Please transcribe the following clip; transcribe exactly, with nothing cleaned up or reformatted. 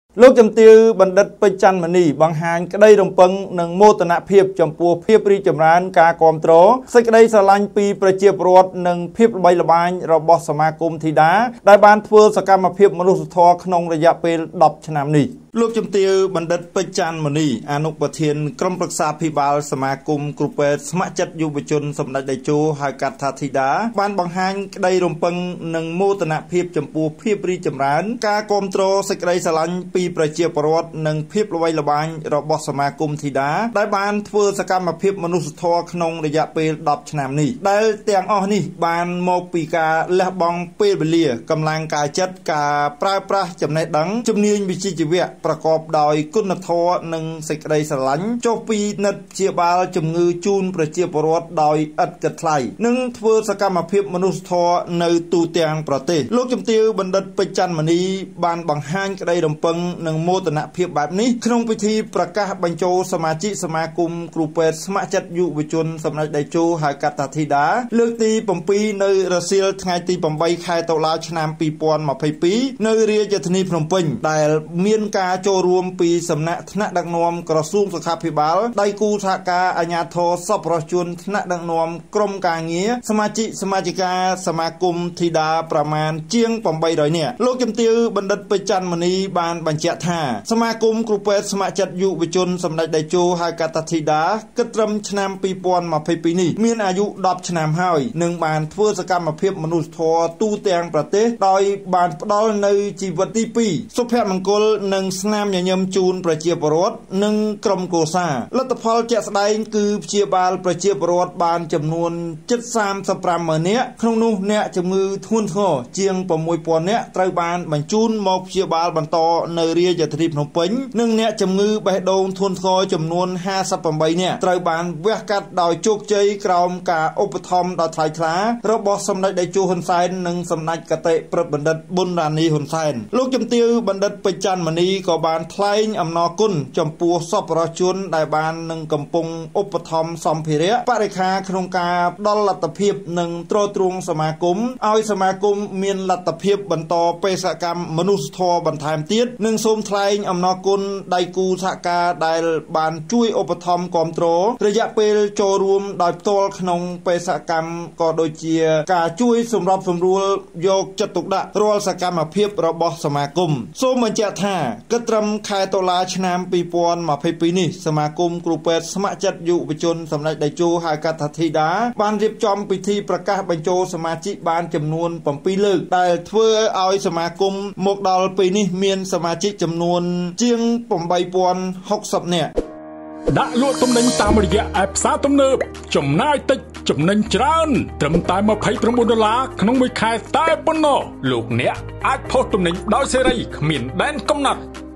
លោកជំទាវបណ្ឌិតពេជ្រច័ន្ទមនីបង្ហាញក្តីរំពឹងនិងមោទនភាពចំពោះភាពរីកចម្រើនការគាំទ្រសេចក្តីស្រឡាញ់ពីប្រជាពលរដ្ឋនិងភាពល្បីល្បាញរបស់សមាគមធីតាដែលបានធ្វើសកម្មភាពមនុស្សធម៌ក្នុងរយៈពេលដប់ឆ្នាំនេះលោកជំទាវបណ្ឌិតពេជ្រច័ន្ទមនីអនុប្រធានក្រុមប្រឹក្សាភិបាលសមាគមគ្រូពេទ្យស្ម័គ្រចិត្តយុវជនសម្ដេចតេជោហៅកាត់ថាធីតាបានបង្ហាញក្តីរំពឹងនិងមោទនភាពចំពោះភាពរីកចម្រើនការគាំទ្រសេចក្តីស្រឡាញ់ពីប្រជាពលរដ្ឋនិងភាពល្បីល្បាញរបស់សមាគមធីតាដែលបានធ្វើសកម្មភាពមនុស្សធម៌ក្នុងរយៈពេលដប់ឆ្នាំនេះដែលទាំងអស់នេះបានមកពីការលះបង់ពេលវេលាកម្លាំងកាយចិត្តការប្រើប្រាស់ចំណេះដឹងជំនាញវិជ្ជាជីវៈប្រកបដោយគុណធម៌និងសេចក្តីស្រឡាញ់ចុះពីនិត្តព្យាបាលជំងឺជូនប្រជាពលរដ្ឋដោយឥតគិតថ្លៃនិងធ្វើសកម្មភាពមនុស្សធម៌នៅទូទាំងប្រទេសលោកជំទាវបណ្ឌិតពេជ្រច័ន្ទមនីបានបង្ហាញក្តីរំពឹងនិងមោទនភាពបែបនេះក្នុងពិធីប្រកាសបញ្ចូលសមាជិកសមាគមគ្រូពេទ្យស្ម័គ្រចិត្តយុវជនសម្ដេចតេជោហៅកាត់ថាធីតាលើកទី7នៅរសៀលថ្ងៃទី8ខែតុលាឆ្នាំពីរពាន់ម្ភៃពីរនៅរាជធានីភ្នំពេញដែលមានការចូលរួមពីសំណាក់ថ្នាក់ដឹកនាំក្រសួងសុខាភិបាលដៃគូសហការអាជ្ញាធរសប្បុរសជនថ្នាក់ដឹកនាំក្រមការងារសមាជិកសមាជិកាសមាគមធីតាប្រមាណជាង800នាក់លោកជំទាវបណ្ឌិតពេជ្រច័ន្ទមនីបានបញ្ជាក់ថាសមាគមគ្រូពេទ្យស្ម័គ្រចិត្តយុវជនសម្ដេចតេជោហៅកាត់ថាធីតាគិតត្រឹមឆ្នាំពីរពាន់ម្ភៃពីរនេះមានអាយុដប់ឆ្នាំហើយនិងបានធ្វើសកម្មភាពមនុស្សធម៌ទូទាំងប្រទេសដោយបានផ្ដល់នៅជីវិតទីពីរសុភមង្គលនិងស្នាមញញឹមជូនប្រជាពលរដ្ឋនិងក្រុមគ្រួសារលទ្ធផលជាក់ស្ដែងគឺព្យាបាលប្រជាពលរដ្ឋបានចំនួនជិតសាមសិបប្រាំម៉ឺននាក់ក្នុងនោះអ្នកជំងឺធ្ងន់ធ្ងរជាង៦ពាន់នាក់ត្រូវបានបញ្ជូនមកព្យាបាលបន្តនៅរាជធានីភ្នំពេញនិងអ្នកជំងឺបេះដូងធ្ងន់ធ្ងរចំនួនห้าสิบแปดនាក់ត្រូវបានវះកាត់ដោយជោគជ័យក្រោមការឧបត្ថម្ភដ៏ថ្លៃថ្លារបស់សម្ដេចតេជោហ៊ុនសែននិងសម្ដេចកតេព្រឹទ្ធបណ្ឌិតប៊ុនរ៉ានីហ៊ុនសែនលោកជំទាវបណ្ឌិតពេជ្រច័ន្ទមនីក៏បានថ្លែងអំណរគុណចំពោះសប្បុរសជនដែលបាននឹងកំពុងឧបត្ថម្ភសម្ភារៈបរិក្ខារក្នុងការផ្ដល់លទ្ធភាពនិងទ្រទ្រង់សមាគមឲ្យសមាគមមានលទ្ធភាពបន្តបេសកកម្មមនុស្សធម៌បន្ថែមទៀតនិងសូមថ្លែងអំណរគុណដៃគូសហការដែលបានជួយឧបត្ថម្ភគាំទ្ររយៈពេលចូលរួមដោយផ្ទាល់ក្នុងបេសកកម្មក៏ដូចជាការជួយសម្របសម្រួលយកចិត្តទុកដាក់រាល់សកម្មភាពរបស់សមាគមសូមបញ្ជាក់ថាគិតត្រឹមខែតុលាឆ្នាំពីរពាន់ម្ភៃពីរនេះសមាគមគ្រូពេទ្យស្ម័គ្រចិត្តយុវជនសម្ដេចតេជោហៅកាត់ថាធីតាបានរៀបចំពិធីប្រកាសបញ្ចូលសមាជិកបានចំនួន7លើកដែលធ្វើឲ្យសមាគមមកដល់ពេលនេះមានសមាជិកចំនួនជាង8ពាន់หกสิบនាក់ដាក់លក់ទំនិញតាមរយៈឯផ្សារទំនើបចំណាយតិចចំណេញច្រើនត្រឹមតែម្ភៃប្រាំបួនដុល្លារក្នុងមួយខែតែប៉ុណ្ណោះលោកអ្នកអាចផុសទំនិញដោយសេរីគ្មានដែនកំណត់